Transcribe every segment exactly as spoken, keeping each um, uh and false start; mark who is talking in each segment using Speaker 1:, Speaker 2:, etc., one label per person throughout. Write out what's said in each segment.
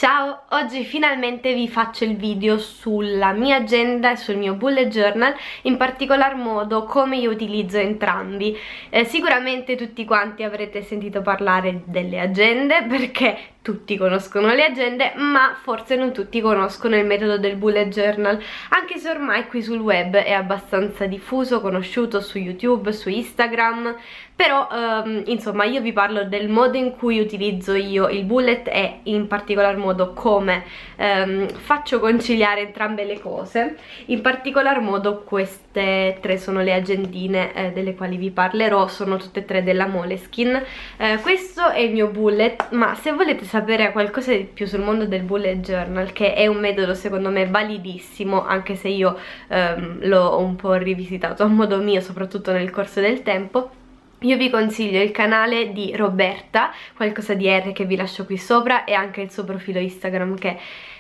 Speaker 1: Ciao, oggi finalmente vi faccio il video sulla mia agenda e sul mio bullet journal, in particolar modo come io utilizzo entrambi. Eh, sicuramente tutti quanti avrete sentito parlare delle agende, perché tutti conoscono le agende, ma forse non tutti conoscono il metodo del bullet journal, anche se ormai qui sul web è abbastanza diffuso, conosciuto su YouTube, su Instagram, però ehm, insomma io vi parlo del modo in cui utilizzo io il bullet e in particolar modo come ehm, faccio conciliare entrambe le cose. In particolar modo queste tre sono le agendine eh, delle quali vi parlerò, sono tutte e tre della Moleskine. Eh, questo è il mio bullet, ma se volete sapere qualcosa di più sul mondo del bullet journal, che è un metodo secondo me validissimo, anche se io ehm, l'ho un po' rivisitato a modo mio, soprattutto nel corso del tempo, io vi consiglio il canale di Roberta, qualcosa di R, che vi lascio qui sopra, e anche il suo profilo Instagram, che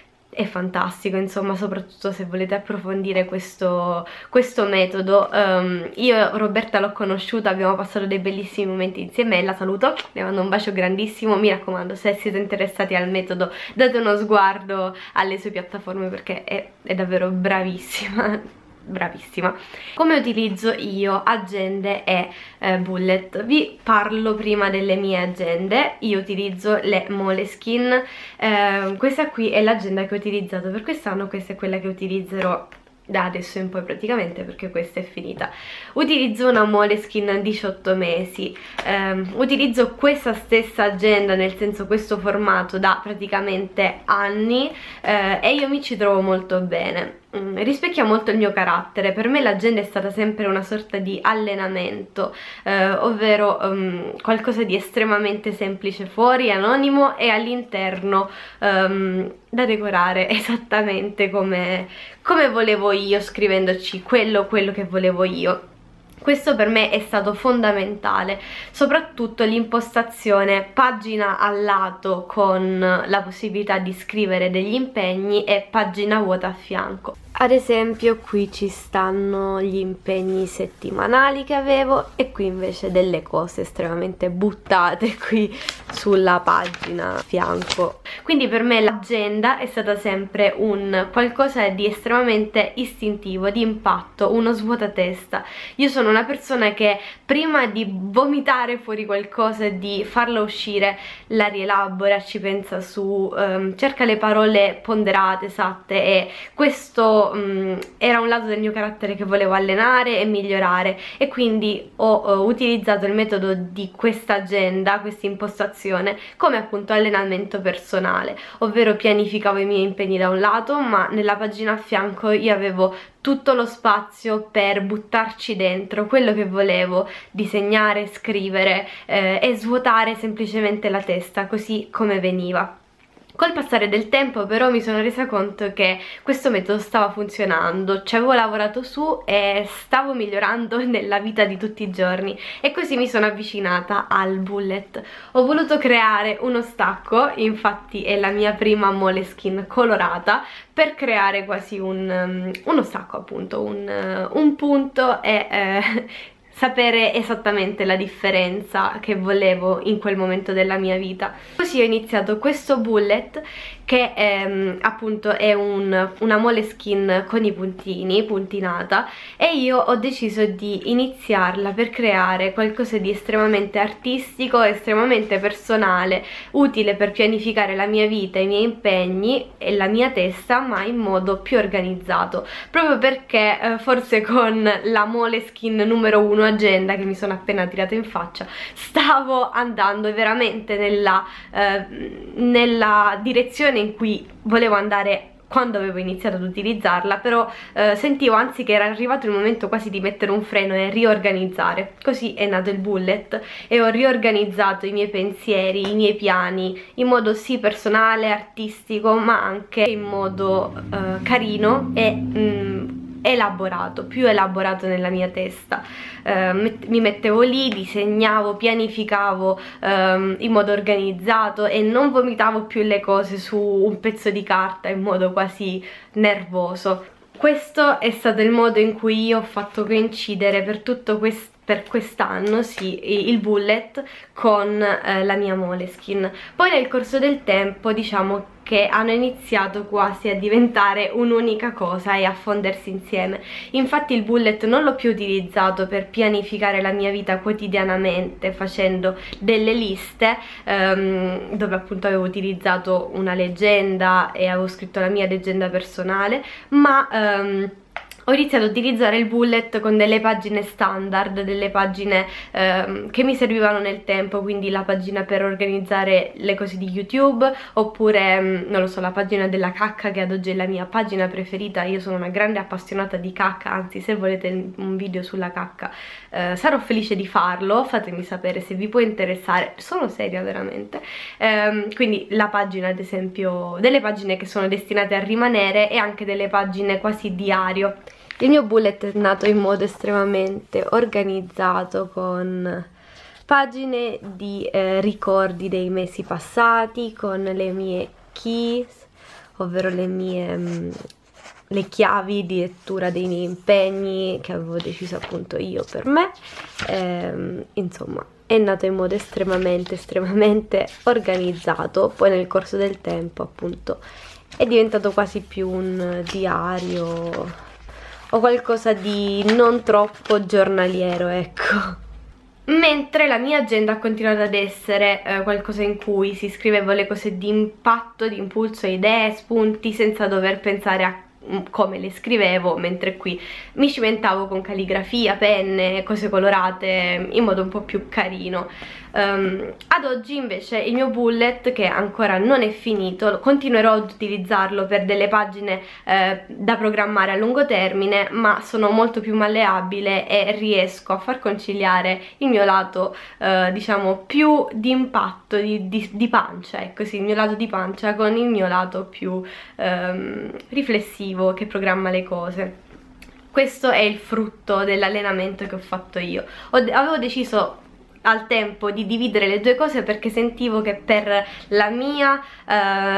Speaker 1: è fantastico, insomma, soprattutto se volete approfondire questo, questo metodo. Um, io Roberta l'ho conosciuta, abbiamo passato dei bellissimi momenti insieme e la saluto, le mando un bacio grandissimo. Mi raccomando, se siete interessati al metodo, date uno sguardo alle sue piattaforme, perché è, è davvero bravissima. Bravissima. Come utilizzo io agende e eh, bullet? Vi parlo prima delle mie agende. Io utilizzo le Moleskine, eh, questa qui è l'agenda che ho utilizzato per quest'anno, questa è quella che utilizzerò da adesso in poi praticamente, perché questa è finita. Utilizzo una Moleskine diciotto mesi, um, utilizzo questa stessa agenda, nel senso questo formato, da praticamente anni, uh, e io mi ci trovo molto bene. Mm, rispecchia molto il mio carattere. Per me l'agenda è stata sempre una sorta di allenamento, eh, ovvero um, qualcosa di estremamente semplice fuori, anonimo, e all'interno um, da decorare esattamente come, come volevo io, scrivendoci quello, quello che volevo io. Questo per me è stato fondamentale, soprattutto l'impostazione pagina a lato con la possibilità di scrivere degli impegni e pagina vuota a fianco. Ad esempio qui ci stanno gli impegni settimanali che avevo, e qui invece delle cose estremamente buttate qui sulla pagina a fianco. Quindi per me l'agenda è stata sempre un qualcosa di estremamente istintivo, di impatto, uno svuotatesta. Io sono una persona che prima di vomitare fuori qualcosa, di farla uscire, la rielabora, ci pensa su, um, cerca le parole ponderate, esatte, e questo um, era un lato del mio carattere che volevo allenare e migliorare, e quindi ho uh, utilizzato il metodo di questa agenda, questa impostazione, come appunto allenamento personale, ovvero pianificavo i miei impegni da un lato, ma nella pagina a fianco io avevo tutto lo spazio per buttarci dentro quello che volevo, disegnare, scrivere eh, e svuotare semplicemente la testa così come veniva. Col passare del tempo però mi sono resa conto che questo metodo stava funzionando, ci avevo lavorato su e stavo migliorando nella vita di tutti i giorni, e così mi sono avvicinata al bullet. Ho voluto creare uno stacco, infatti è la mia prima Moleskine colorata, per creare quasi un, um, uno stacco, appunto, un, uh, un punto, e eh, sapere esattamente la differenza che volevo in quel momento della mia vita. Così ho iniziato questo bullet, che ehm, appunto è un, una Moleskine con i puntini, puntinata, e io ho deciso di iniziarla per creare qualcosa di estremamente artistico, estremamente personale, utile per pianificare la mia vita, i miei impegni e la mia testa, ma in modo più organizzato, proprio perché eh, forse con la Moleskine numero uno agenda che mi sono appena tirata in faccia stavo andando veramente nella, eh, nella direzione in cui volevo andare quando avevo iniziato ad utilizzarla, però eh, sentivo anzi che era arrivato il momento quasi di mettere un freno e riorganizzare. Così è nato il bullet, e ho riorganizzato i miei pensieri, i miei piani, in modo sì personale, artistico, ma anche in modo eh, carino e mm, elaborato, più elaborato nella mia testa. Eh, met mi mettevo lì, disegnavo, pianificavo ehm, in modo organizzato, e non vomitavo più le cose su un pezzo di carta in modo quasi nervoso. Questo è stato il modo in cui io ho fatto coincidere per tutto questo per quest'anno, sì, il bullet con eh, la mia Moleskine. Poi nel corso del tempo diciamo che hanno iniziato quasi a diventare un'unica cosa e a fondersi insieme. Infatti il bullet non l'ho più utilizzato per pianificare la mia vita quotidianamente facendo delle liste ehm, dove appunto avevo utilizzato una leggenda e avevo scritto la mia leggenda personale, ma ehm, ho iniziato a utilizzare il bullet con delle pagine standard, delle pagine ehm, che mi servivano nel tempo, quindi la pagina per organizzare le cose di YouTube, oppure, mh, non lo so, la pagina della cacca, che ad oggi è la mia pagina preferita. Io sono una grande appassionata di cacca, anzi se volete un video sulla cacca eh, sarò felice di farlo, fatemi sapere se vi può interessare, sono seria veramente. Ehm, quindi la pagina, ad esempio, delle pagine che sono destinate a rimanere e anche delle pagine quasi diario. Il mio bullet è nato in modo estremamente organizzato, con pagine di eh, ricordi dei mesi passati, con le mie keys, ovvero le mie mh, le chiavi di lettura dei miei impegni che avevo deciso appunto io per me. Ehm, insomma, è nato in modo estremamente estremamente organizzato. Poi nel corso del tempo appunto è diventato quasi più un diario o qualcosa di non troppo giornaliero, ecco. Mentre la mia agenda ha continuato ad essere eh, qualcosa in cui si scrivevo le cose di impatto, di impulso, idee, spunti, senza dover pensare a come le scrivevo, mentre qui mi cimentavo con calligrafia, penne, cose colorate in modo un po' più carino. Um, ad oggi invece il mio bullet, che ancora non è finito, continuerò ad utilizzarlo per delle pagine eh, da programmare a lungo termine, ma sono molto più malleabile e riesco a far conciliare il mio lato eh, diciamo più di impatto, di, di, di pancia, ecco sì, il mio lato di pancia con il mio lato più ehm, riflessivo, che programma le cose. Questo è il frutto dell'allenamento che ho fatto io. Ho, avevo deciso al tempo di dividere le due cose perché sentivo che per la mia eh,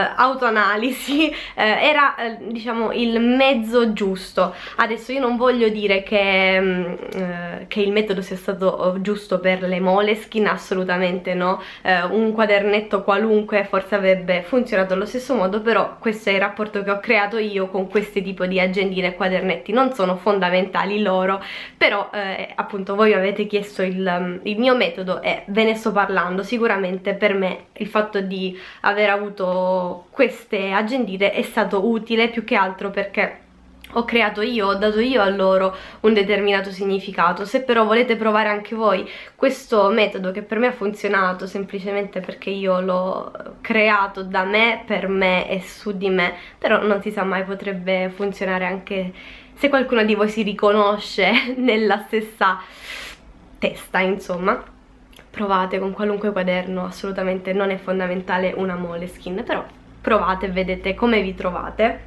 Speaker 1: autoanalisi eh, era eh, diciamo il mezzo giusto. Adesso io non voglio dire che, mh, eh, che il metodo sia stato giusto per le Moleskine, assolutamente no. Eh, un quadernetto qualunque forse avrebbe funzionato allo stesso modo, però questo è il rapporto che ho creato io con questi tipo di agendine e quadernetti. Non sono fondamentali loro, però eh, appunto voi avete chiesto il, il mio metodo e ve ne sto parlando. Sicuramente per me il fatto di aver avuto queste agendine è stato utile, più che altro perché ho creato io, ho dato io a loro un determinato significato. Se però volete provare anche voi questo metodo che per me ha funzionato semplicemente perché io l'ho creato da me, per me e su di me, però non si sa mai, potrebbe funzionare anche se qualcuno di voi si riconosce nella stessa testa, insomma. Provate con qualunque quaderno, assolutamente non è fondamentale una Moleskine, però provate e vedete come vi trovate.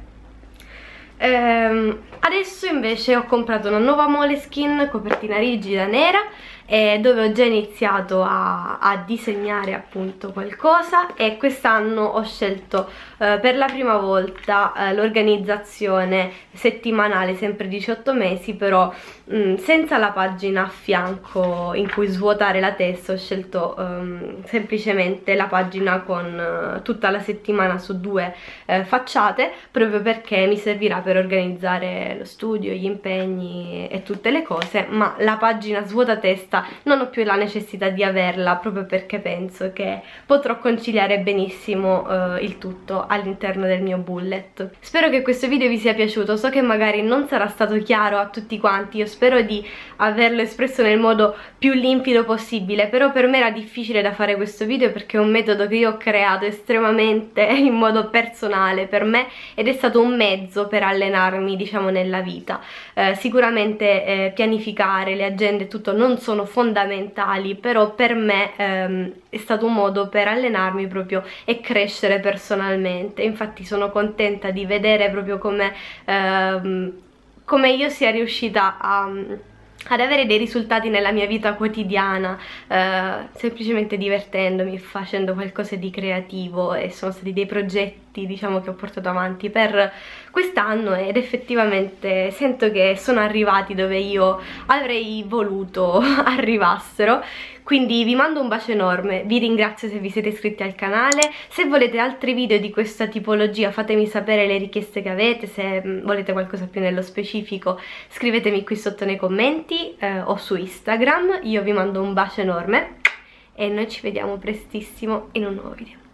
Speaker 1: Ehm, adesso invece ho comprato una nuova Moleskine, copertina rigida nera, eh, dove ho già iniziato a, a disegnare appunto qualcosa, e quest'anno ho scelto eh, per la prima volta eh, l'organizzazione settimanale, sempre diciotto mesi, però mh, senza la pagina a fianco in cui svuotare la testa. Ho scelto um, semplicemente la pagina con uh, tutta la settimana su due eh, facciate, proprio perché mi servirà per organizzare lo studio, gli impegni e tutte le cose, ma la pagina svuota testa non ho più la necessità di averla, proprio perché penso che potrò conciliare benissimo uh, il tutto all'interno del mio bullet. Spero che questo video vi sia piaciuto, so che magari non sarà stato chiaro a tutti quanti, io spero di averlo espresso nel modo più limpido possibile, però per me era difficile da fare questo video perché è un metodo che io ho creato estremamente in modo personale per me, ed è stato un mezzo per allenarmi diciamo nella vita. Eh, sicuramente eh, pianificare le agende e tutto non sono fondamentali, però per me ehm, è stato un modo per allenarmi proprio e crescere personalmente. Infatti sono contenta di vedere proprio come ehm, come io sia riuscita a ad avere dei risultati nella mia vita quotidiana, eh, semplicemente divertendomi, facendo qualcosa di creativo, e sono stati dei progetti progetti, diciamo, che ho portato avanti per quest'anno, ed effettivamente sento che sono arrivati dove io avrei voluto arrivassero. Quindi vi mando un bacio enorme, vi ringrazio se vi siete iscritti al canale. Se volete altri video di questa tipologia fatemi sapere le richieste che avete, se volete qualcosa più nello specifico scrivetemi qui sotto nei commenti eh, o su Instagram. Io vi mando un bacio enorme e noi ci vediamo prestissimo in un nuovo video.